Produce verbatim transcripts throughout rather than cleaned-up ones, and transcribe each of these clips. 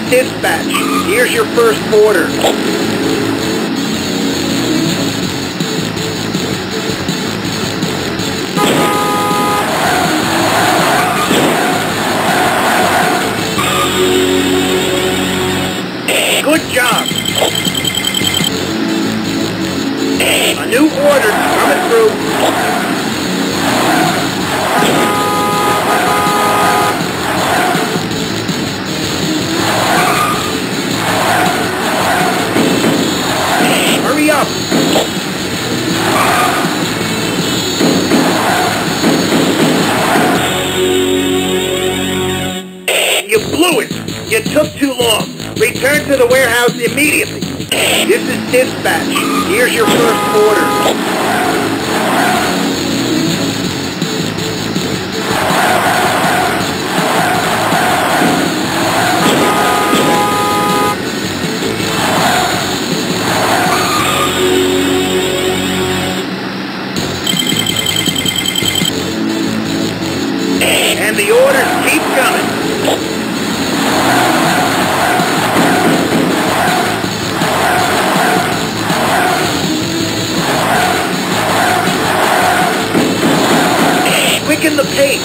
dispatch. Here's your first order. Good job. A new order coming through. Hurry up. You blew it. You took too long. Return to the warehouse immediately. This is dispatch. Here's your first order. And the orders keep coming. Quicken the pace.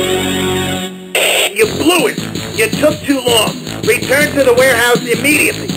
You blew it. You took too long. Return to the warehouse immediately.